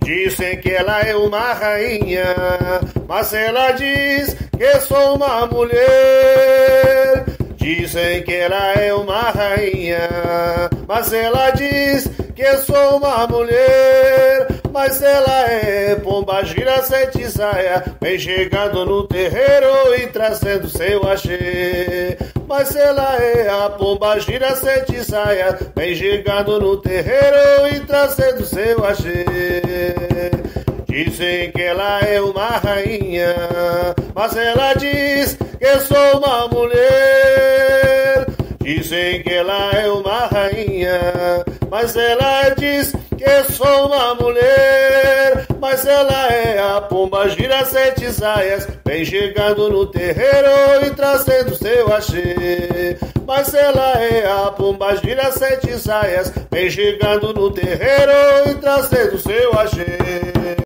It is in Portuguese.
Dizem que ela é uma rainha, mas ela diz que sou uma mulher. Dizem que ela é uma rainha, mas ela diz que sou uma mulher. Mas ela é pombagira sete saia, vem chegando no terreiro e trazendo seu axé. Mas ela é a pombagira sete saia, vem chegando no terreiro e trazendo seu axé. Dizem que ela é uma rainha, mas ela diz que sou uma mulher. Dizem que ela é uma rainha, mas ela diz que sou uma mulher. Mas ela é a pombagira sete saias, vem chegando no terreiro e trazendo seu axé. Mas ela é a pombagira sete saias, vem chegando no terreiro e trazendo seu axé.